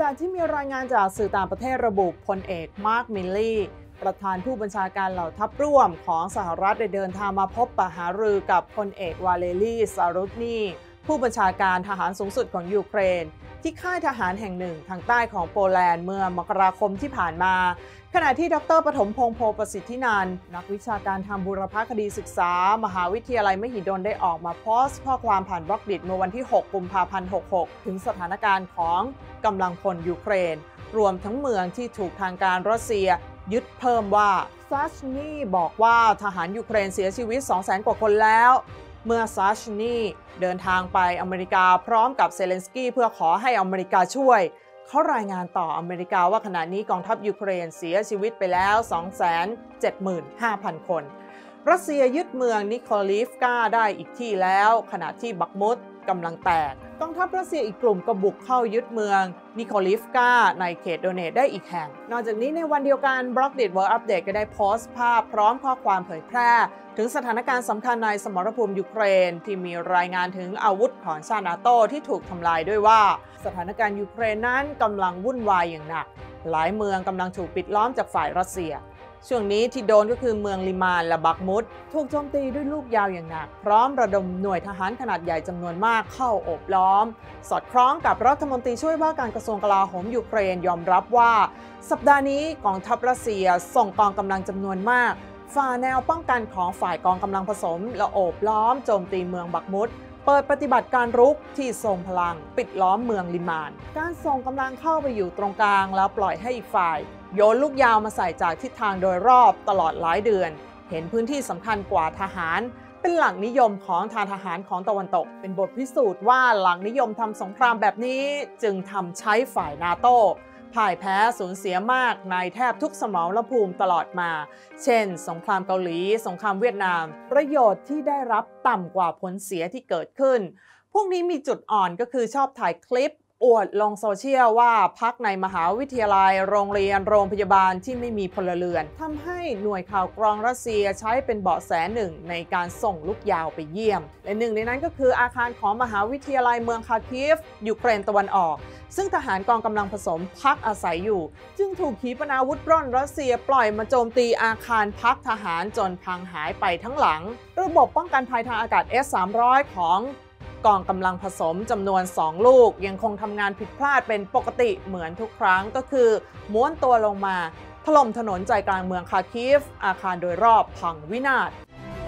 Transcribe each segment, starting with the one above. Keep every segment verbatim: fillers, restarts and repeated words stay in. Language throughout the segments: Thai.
ะที่มีรายงานจากสื่อต่างประเทศระบุพลเอกมาร์คมิลลี่ประธานผู้บัญชาการเหล่าทัพร่วมของสหรัฐได้เดินทางมาพบปะหารือกับพลเอกวาเลรีซารุตนีผู้บัญชาการทหารสูงสุดของยูเครนที่ค่ายทหารแห่งหนึ่งทางใต้ของโปแลนด์เมื่อมกราคมที่ผ่านมาขณะที่ดร.ปฐมพงษ์โพประสิทธินันท์นักวิชาการทางบูรพคดีศึกษามหาวิทยาลัยมหิดลได้ออกมาโพสต์ข้อความผ่านบล็อกดิเมื่อวันที่หกกุมภาพันธ์หกสิบหกถึงสถานการณ์ของกำลังพลยูเครนรวมทั้งเมืองที่ถูกทางการรัสเซียยึดเพิ่มว่าซาชนีบอกว่าทหารยูเครนเสียชีวิต สองแสน กว่าคนแล้วเมื่อซาชนีเดินทางไปอเมริกาพร้อมกับเซเลนสกี้เพื่อขอให้อเมริกาช่วยเขารายงานต่ออเมริกาว่าขณะนี้กองทัพยูเครนเสียชีวิตไปแล้ว สองแสนเจ็ดหมื่นห้าพัน คนรัสเซียยึดเมืองนิโคลิฟกาได้อีกที่แล้วขณะที่บักมุตกำลังแตกกองทัพรัสเซียอีกกลุ่มก็บุกเข้ายึดเมืองนิโคลิฟกาในเขตโดเนตได้อีกแห่งนอกจากนี้ในวันเดียวกันบล็อกดิ World Update ก็ได้โพสต์ภาพพร้อมข้อความเผยแพร่ถึงสถานการณ์สำคัญในสมรภูมิยูเครนที่มีรายงานถึงอาวุธของชาตินาโตที่ถูกทำลายด้วยว่าสถานการณ์ยูเครนนั้นกำลังวุ่นวายอย่างหนักหลายเมืองกำลังถูกปิดล้อมจากฝ่ายรัสเซียช่วงนี้ที่โดนก็คือเมืองลิมานและบักมุตถูกโจมตีด้วยลูกยาวอย่างหนักพร้อมระดมหน่วยทหารขนาดใหญ่จำนวนมากเข้าโอบล้อมสอดคล้องกับรัฐมนตรีช่วยว่าการกระทรวงกลาโหมยูเครนยอมรับว่าสัปดาห์นี้กองทัพรัสเซียส่งกองกำลังจำนวนมากฝ่าแนวป้องกันของฝ่ายกองกำลังผสมและโอบล้อมโจมตีเมืองบักมุตเปิดปฏิบัติการรุกที่ทรงพลังปิดล้อมเมืองลิมานการส่งกำลังเข้าไปอยู่ตรงกลางแล้วปล่อยให้อีกฝ่ายโยนลูกยาวมาใส่จากทิศทางโดยรอบตลอดหลายเดือนเห็นพื้นที่สำคัญกว่าทหารเป็นหลักนิยมของทางทหารของตะวันตกเป็นบทพิสูจน์ว่าหลักนิยมทำสงครามแบบนี้จึงทำใช้ฝ่ายนาโต้พ่ายแพ้สูญเสียมากในแทบทุกสมรภูมิตลอดมาเช่นสงครามเกาหลีสงครามเวียดนามประโยชน์ที่ได้รับต่ำกว่าผลเสียที่เกิดขึ้นพวกนี้มีจุดอ่อนก็คือชอบถ่ายคลิปอวดลงโซเชียลว่าพักในมหาวิทยาลัยโรงเรียนโรงพยาบาลที่ไม่มีพลเรือนทำให้หน่วยข่าวกรองรัสเซียใช้เป็นเบาะแสหนึ่งในการส่งลูกยาวไปเยี่ยมและหนึ่งในนั้นก็คืออาคารของมหาวิทยาลัยเมืองคาคีฟยูเครนตะวันออกซึ่งทหารกองกำลังผสมพักอาศัยอยู่จึงถูกขีปนาวุธร่อนรัสเซียปล่อยมาโจมตีอาคารพักทหารจนพังหายไปทั้งหลังระบบป้องกันภัยทางอากาศ เอส สามร้อย ของกองกำลังผสมจำนวนสองลูกยังคงทำงานผิดพลาดเป็นปกติเหมือนทุกครั้งก็คือม้วนตัวลงมาถล่มถนนใจกลางเมืองคาคีฟอาคารโดยรอบพังวินาศ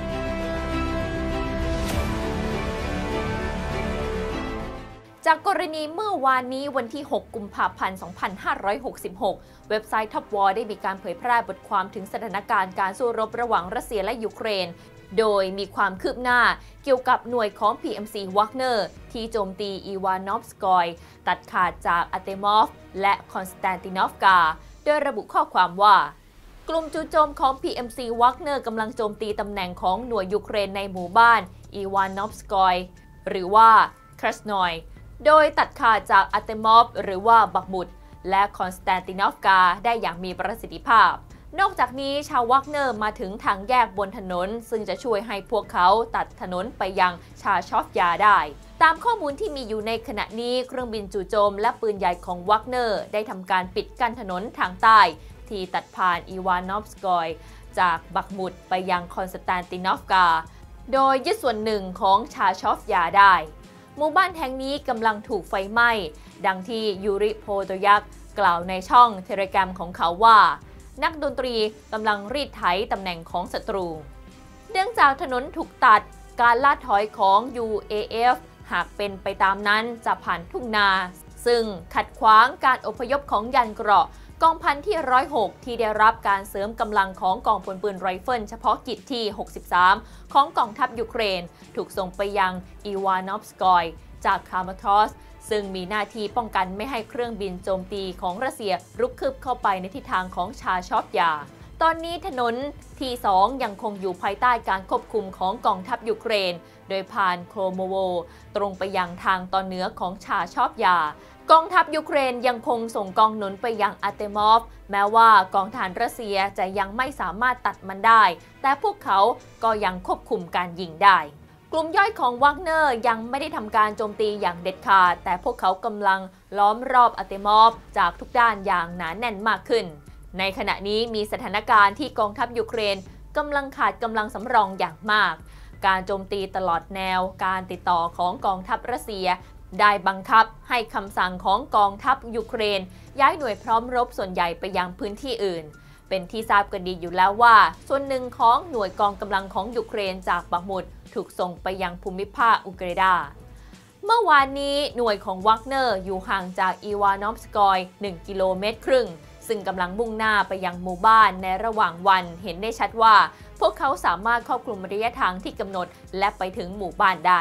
จากกรณีเมื่อวานนี้วันที่หกกุมภาพันธ์สองพันห้าร้อยหกสิบหกเว็บไซต์ Top War ได้มีการเผยแพร่บทความถึงสถานการณ์การสู้รบระหว่างรัสเซียและยูเครนโดยมีความคืบหน้าเกี่ยวกับหน่วยของ พี เอ็ม ซี Wagner ที่โจมตีอีวานอฟสกอยตัดขาดจากอาร์เตมอฟและคอนสแตนตินอฟกาโดยระบุข้อความว่ากลุ่มจู่โจมของ พี เอ็ม ซี Wagner กำลังโจมตีตำแหน่งของหน่วยยูเครนในหมู่บ้านอีวานอฟสกอยหรือว่าครัสนอยโดยตัดขาดจากอาร์เตมอฟหรือว่าบักมุตและคอนสแตนตินอฟกาได้อย่างมีประสิทธิภาพนอกจากนี้ชาววักเนอร์มาถึงทางแยกบนถนนซึ่งจะช่วยให้พวกเขาตัดถนนไปยังชาชอฟยาได้ตามข้อมูลที่มีอยู่ในขณะนี้เครื่องบินจู่โจมและปืนใหญ่ของวักเนอร์ได้ทำการปิดกั้นถนนทางใต้ที่ตัดผ่านอีวานอฟสกอยจากบักมุตไปยังคอนสแตนตินอฟกาโดยยึดส่วนหนึ่งของชาชอฟยาได้หมู่บ้านแห่งนี้กำลังถูกไฟไหม้ดังที่ยูริโพโตยักกล่าวในช่องเทเลแกรมของเขาว่านักดนตรีกำลังรีดไถตำแหน่งของศัตรูเนื่องจากถนนถูกตัดการล่าถอยของ ยู เอ เอฟ หากเป็นไปตามนั้นจะผ่านทุ่งนาซึ่งขัดขวางการอพยพของยันเกราะกองพันที่หนึ่งร้อยหกที่ได้รับการเสริมกำลังของกองพลปืนไรเฟิลเฉพาะกิจที่หกสิบสามของกองทัพยูเครนถูกส่งไปยังอีวานอฟสกอยจากคามาทอสซึ่งมีหน้าที่ป้องกันไม่ให้เครื่องบินโจมตีของรัสเซียรุกคืบเข้าไปในทิศทางของชาชอฟยาตอนนี้ถนนทีสองยังคงอยู่ภายใต้การควบคุมของกองทัพยูเครนโดยผ่านโครโมโวตรงไปยังทางตอนเหนือของชาชอฟยากองทัพยูเครนยังคงส่งกองหนุนไปยังอาร์เตมอฟแม้ว่ากองทหารรัสเซียจะยังไม่สามารถตัดมันได้แต่พวกเขาก็ยังควบคุมการยิงได้กลุ่มย่อยของวากเนอร์ยังไม่ได้ทำการโจมตีอย่างเด็ดขาดแต่พวกเขากำลังล้อมรอบอาร์เตมอฟจากทุกด้านอย่างหนาแน่นมากขึ้นในขณะนี้มีสถานการณ์ที่กองทัพยูเครนกำลังขาดกำลังสำรองอย่างมากการโจมตีตลอดแนวการติดต่อของกองทัพรัสเซียได้บังคับให้คำสั่งของกองทัพยูเครนย้ายหน่วยพร้อมรบส่วนใหญ่ไปยังพื้นที่อื่นเป็นที่ทราบกันดีอยู่แล้วว่าส่วนหนึ่งของหน่วยกองกำลังของยูเครนจากบักมุดถูกส่งไปยังภูมิภาคอุเกรดาเมื่อวานนี้หน่วยของวากเนอร์อยู่ห่างจากอีวานอฟสกอยหนึ่งกิโลเมตรครึ่งซึ่งกำลังมุ่งหน้าไปยังหมู่บ้านในระหว่างวันเห็นได้ชัดว่าพวกเขาสามารถครอบคลุมระยะทางที่กำหนดและไปถึงหมู่บ้านได้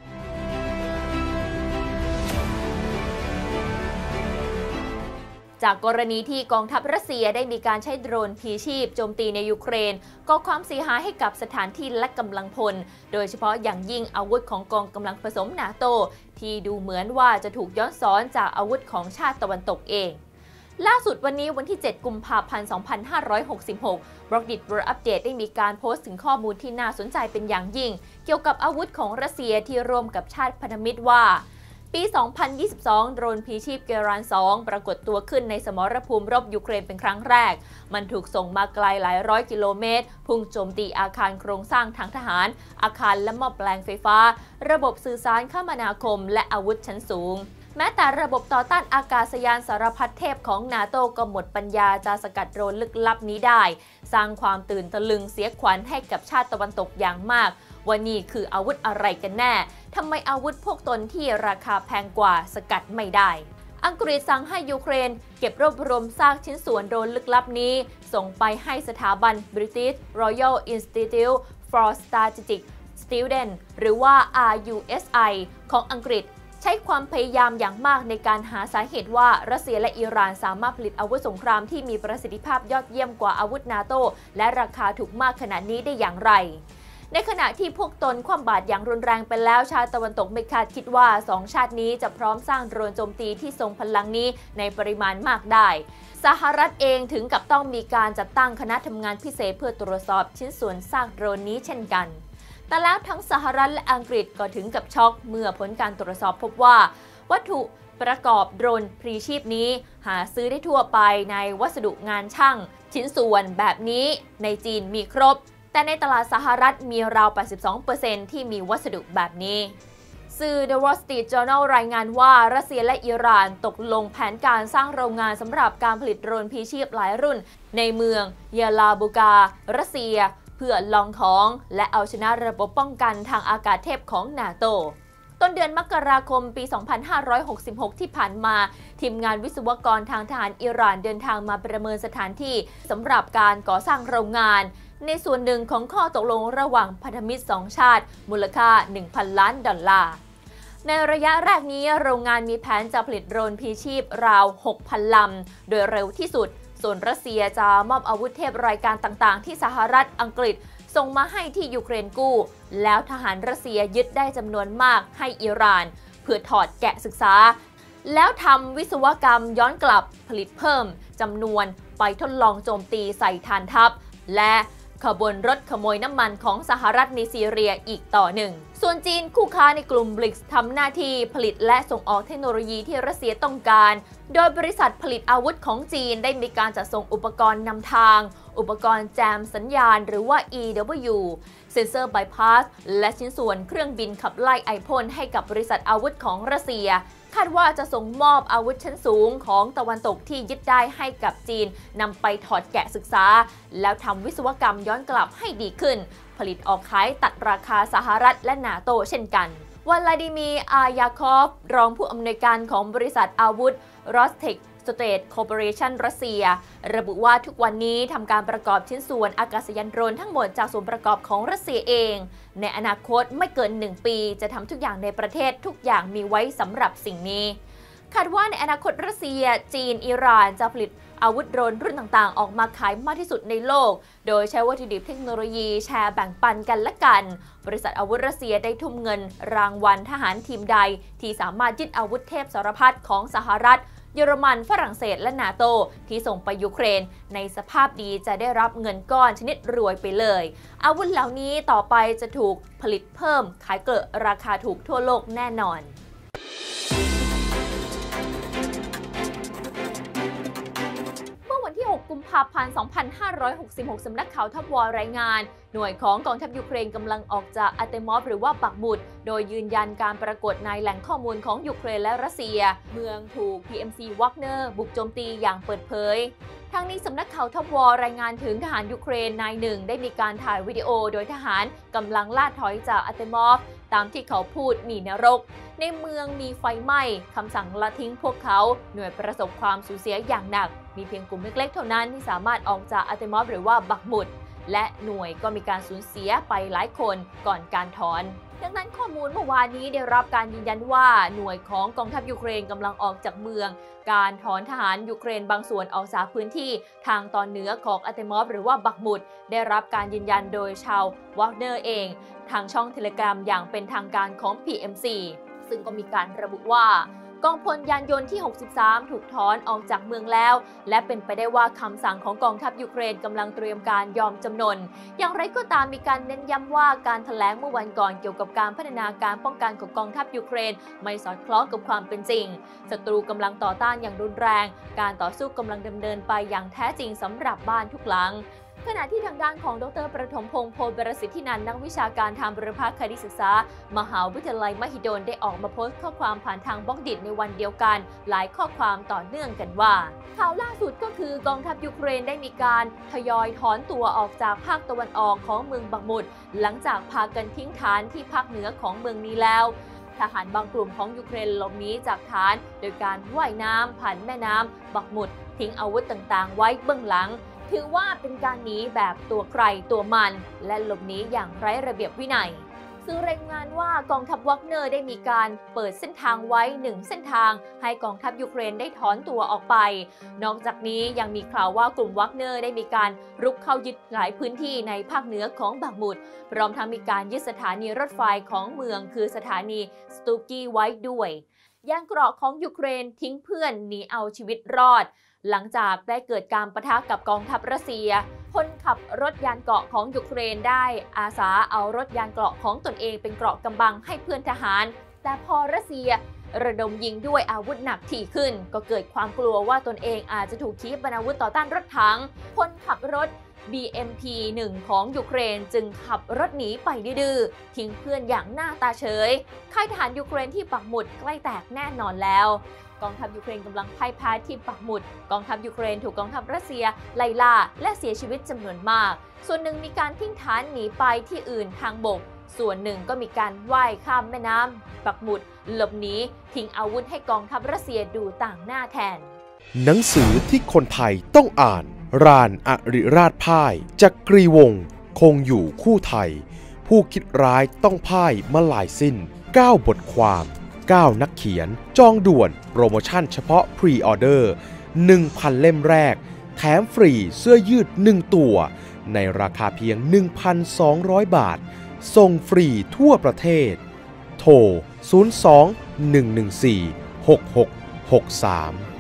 จากกรณีที่กองทัพรัสเซียได้มีการใช้โดรนพลีชีพโจมตีในยูเครนก่อความเสียหายให้กับสถานที่และกำลังพลโดยเฉพาะอย่างยิ่งอาวุธของกองกำลังผสมนาโตที่ดูเหมือนว่าจะถูกย้อนสอนจากอาวุธของชาติตะวันตกเองล่าสุดวันนี้วันที่เจ็ดกุมภาพันธ์สองพันห้าร้อยหกสิบหก บล็อกดิท World Update ได้มีการโพสต์ถึงข้อมูลที่น่าสนใจเป็นอย่างยิ่งเกี่ยวกับอาวุธของรัสเซียที่ร่วมกับชาติพันธมิตรว่าปี สองพันยี่สิบสอง โดรนพลีชีพเกราน สอง ปรากฏตัวขึ้นในสมรภูมิรบยูเครนเป็นครั้งแรกมันถูกส่งมาไกลหลายร้อยกิโลเมตรพุ่งโจมตีอาคารโครงสร้างทางทหารอาคารและหม้อแปลงไฟฟ้าระบบสื่อสารคมนาคมและอาวุธชั้นสูงแม้แต่ระบบต่อต้านอากาศยานสารพัดเทพของนาโต้ก็หมดปัญญาจะสกัดโดรนลึกลับนี้ได้สร้างความตื่นตะลึงเสียขวัญให้กับชาติตะวันตกอย่างมากว่านี่คืออาวุธอะไรกันแน่ทำไมอาวุธพวกตนที่ราคาแพงกว่าสกัดไม่ได้อังกฤษสั่งให้ยูเครนเก็บรวบรวมซากชิ้นส่วนโดรนลึกลับนี้ส่งไปให้สถาบัน British Royal Institute for Strategic Studies หรือว่า อาร์ ยู เอส ไอ ของอังกฤษใช้ความพยายามอย่างมากในการหาสาเหตุว่ารัสเซียและอิหร่านสามารถผลิตอาวุธสงครามที่มีประสิทธิภาพยอดเยี่ยมกว่าอาวุธนาโตและราคาถูกมากขนาดนี้ได้อย่างไรในขณะที่พวกตนคว่ำบาตรอย่างรุนแรงไปแล้วชาติตะวันตกไม่คาดคิดว่าสองชาตินี้จะพร้อมสร้างโดรนโจมตีที่ทรงพลังนี้ในปริมาณมากได้สหรัฐเองถึงกับต้องมีการจัดตั้งคณะทำงานพิเศษเพื่อตรวจสอบชิ้นส่วนซากโดรนนี้เช่นกันแต่แล้วทั้งสหรัฐและอังกฤษก็ถึงกับช็อกเมื่อผลการตรวจสอบพบว่าวัตถุประกอบโดรนพลีชีพนี้หาซื้อได้ทั่วไปในวัสดุงานช่างชิ้นส่วนแบบนี้ในจีนมีครบแต่ในตลาดสหรัฐมีราว แปดสิบสองเปอร์เซ็นต์ ที่มีวัสดุแบบนี้สื่อ The Wall Street Journal รายงานว่ารัสเซียและอิหร่านตกลงแผนการสร้างโรงงานสำหรับการผลิตโดรนพลีชีพหลายรุ่นในเมืองยาลาบูการัสเซียเพื่อลองของและเอาชนะระบบป้องกันทางอากาศเทพของนาโตต้นเดือนมกราคมปี สองพันห้าร้อยหกสิบหก ที่ผ่านมาทีมงานวิศวกรทางทหารอิหร่านเดินทางมาประเมินสถานที่สำหรับการก่อสร้างโรงงานในส่วนหนึ่งของข้อตกลงระหว่างพันธมิตรสองชาติมูลค่า หนึ่งพัน ล้านดอลลาร์ในระยะแรกนี้โรงงานมีแผนจะผลิตโดรนพลีชีพราว หกพัน ลำโดยเร็วที่สุดส่วนรัสเซียจะมอบอาวุธเทพรายการต่างๆที่สหรัฐอังกฤษส่งมาให้ที่ยูเครนกู้แล้วทหารรัสเซียยึดได้จำนวนมากให้อิหร่านเพื่อถอดแกะศึกษาแล้วทำวิศวกรรมย้อนกลับผลิตเพิ่มจำนวนไปทดลองโจมตีใส่ฐานทัพและขบวนรถขโมยน้ำมันของสหรัฐในซีเรียอีกต่อหนึ่งส่วนจีนคู่ค้าในกลุ่ม บริกส์ ทำหน้าที่ผลิตและส่งออกเทคโนโลยีที่รัสเซียต้องการโดยบริษัทผลิตอาวุธของจีนได้มีการจัดส่งอุปกรณ์นำทางอุปกรณ์แจมสัญญาณหรือว่า อี ดับเบิลยู เซ็นเซอร์บายพาสและชิ้นส่วนเครื่องบินขับไล่ไอพ่นให้กับบริษัทอาวุธของรัสเซียคาดว่าจะส่งมอบอาวุธชั้นสูงของตะวันตกที่ยึดได้ให้กับจีนนำไปถอดแกะศึกษาแล้วทำวิศวกรรมย้อนกลับให้ดีขึ้นผลิตออกขายตัดราคาสหรัฐและนาโตเช่นกันวลาดิมีร์ อายาคอฟรองผู้อำนวยการของบริษัทอาวุธ รอสเทคสเตทคอร์ปอเรชั่นรัสเซียระบุว่าทุกวันนี้ทำการประกอบชิ้นส่วนอากาศยานโดรนทั้งหมดจากส่วนประกอบของรัสเซียเองในอนาคตไม่เกินหนึ่งปีจะทำทุกอย่างในประเทศทุกอย่างมีไว้สำหรับสิ่งนี้คาดว่าในอนาคตรัสเซียจีนอิหร่านจะผลิตอาวุธโดรนรุ่นต่างๆออกมาขายมากที่สุดในโลกโดยใช้วัตถุดิบเทคโนโลยีแชร์แบ่งปันกันและกันบริษัทอาวุธรัสเซียได้ทุ่มเงินรางวัลทหารทีมใดที่สามารถยึดอาวุธเทพสารพัดของสหรัฐเยอรมันฝรั่งเศสและนาโตที่ส่งไปยูเครนในสภาพดีจะได้รับเงินก้อนชนิดรวยไปเลยอาวุธเหล่านี้ต่อไปจะถูกผลิตเพิ่มขายเกิดราคาถูกทั่วโลกแน่นอนกุมภาพันธ์ สองพันห้าร้อยหกสิบหก สำนักข่าวทัพวอรายงานหน่วยของกองทัพยูเครนกำลังออกจากอาร์เตมอฟหรือว่าบักมุดโดยยืนยันการปรากฏในแหล่งข้อมูลของยูเครนและรัสเซียเมืองถูก พี เอ็ม ซี Wagner บุกโจมตีอย่างเปิดเผยทางนี้สำนักข่าวทัพวอรายงานถึงทหารยูเครนนายหนึ่งได้มีการถ่ายวิดีโอโดยทหารกำลังล่าถอยจากอาร์เตมอฟตามที่เขาพูดมีนรกในเมืองมีไฟไหม้คำสั่งละทิ้งพวกเขาหน่วยประสบความสูญเสียอย่างหนักมีเพียงกลุ่มเล็กๆเท่านั้นที่สามารถออกจากอาร์เตมอฟหรือว่าบักมุดและหน่วยก็มีการสูญเสียไปหลายคนก่อนการถอนดังนั้นข้อมูลเมื่อวานนี้ได้รับการยืนยันว่าหน่วยของกองทัพยูเครนกำลังออกจากเมืองการถอนทหารยูเครนบางส่วนออกจากพื้นที่ทางตอนเหนือของอาร์เตมอฟหรือว่าบักมุดได้รับการยืนยันโดยชาววากเนอร์เองทางช่องเทเลกราฟอย่างเป็นทางการของ พี เอ็ม ซี ซึ่งก็มีการระบุว่ากองพลยานยนต์ที่หกสิบสามถูกถอนออกจากเมืองแล้วและเป็นไปได้ว่าคำสั่งของกองทัพยูเครนกำลังเตรียมการยอมจำนนอย่างไรก็ตามมีการเน้นย้ำว่าการแถลงเมื่อวันก่อนเกี่ยวกับการพัฒนาการป้องกันของกองทัพยูเครนไม่สอดคล้องกับความเป็นจริงศัตรูกำลังต่อต้านอย่างรุนแรงการต่อสู้กำลังดำเนินไปอย่างแท้จริงสำหรับบ้านทุกหลังขณะที่ทางด้านของดร.ประถมพงษ์โพธิ์ประสิทธินันท์นักวิชาการทางบุรพคดีศึกษามหาวิทยาลัยมหิดลได้ออกมาโพสต์ข้อความผ่านทางบล็อกดิตในวันเดียวกันหลายข้อความต่อเนื่องกันว่าข่าวล่าสุดก็คือกองทัพยูเครนได้มีการทยอยถอนตัวออกจากภาคตะวันออกของเมืองบักมุดหลังจากพากันทิ้งฐานที่ภาคเหนือของเมืองนี้แล้วทหารบางกลุ่มของยูเครนหลบหนีจากฐานโดยการว่ายน้ำผ่านแม่น้ำบักมุดทิ้งอาวุธต่างๆไว้เบื้องหลังถือว่าเป็นการหนีแบบตัวใครตัวมันและหลบหนีอย่างไร้ระเบียบวินัยซึ่งรายงานว่ากองทัพวากเนอร์ได้มีการเปิดเส้นทางไว้หนึ่งเส้นทางให้กองทัพยูเครนได้ถอนตัวออกไปนอกจากนี้ยังมีข่าวว่ากลุ่มวากเนอร์ได้มีการรุกเข้ายึดหลายพื้นที่ในภาคเหนือของบักมุดพร้อมทั้งมีการยึดสถานีรถไฟของเมืองคือสถานีสตูกี้ไว้ด้วยยานเกราะของยูเครนทิ้งเพื่อนหนีเอาชีวิตรอดหลังจากได้เกิดการปะทะกับกองทัพรัสเซียคนขับรถยานเกราะของยูเครนได้อาสาเอารถยานเกราะของตนเองเป็นเกราะกำบังให้เพื่อนทหารแต่พอรัสเซียระดมยิงด้วยอาวุธหนักถี่ขึ้นก็เกิดความกลัวว่าตนเองอาจจะถูกขีปนาวุธต่อต้านรถถังคนขับรถ บี เอ็ม พี หนึ่ง ของยูเครนจึงขับรถหนีไปดื้อๆทิ้งเพื่อนอย่างหน้าตาเฉยค่ายทหารยูเครนที่ปักหมุดใกล้แตกแน่นอนแล้วกองทัพยูเครนกำลังพ่ายแพ้ที่ปักหมุดกองทัพยูเครนถูกกองทัพรัสเซียไล่ล่าและเสียชีวิตจำนวนมากส่วนหนึ่งมีการทิ้งฐานหนีไปที่อื่นทางบกส่วนหนึ่งก็มีการว่ายข้ามแม่น้ำปักหมุดหลบหนีทิ้งอาวุธให้กองทัพรัสเซียดูต่างหน้าแทนหนังสือที่คนไทยต้องอ่านรานอริราชพ่ายจักรีวงศ์คงอยู่คู่ไทยผู้คิดร้ายต้องพ่ายมาลายสิ้นเก้าบทความเก้านักเขียนจองด่วนโปรโมชั่นเฉพาะพรีออเดอร์ หนึ่งพัน เล่มแรกแถมฟรีเสื้อยืดหนึ่งตัวในราคาเพียง หนึ่งพันสองร้อย บาทส่งฟรีทั่วประเทศโทรศูนย์ สอง หนึ่ง หนึ่ง สี่ หก หก หก สาม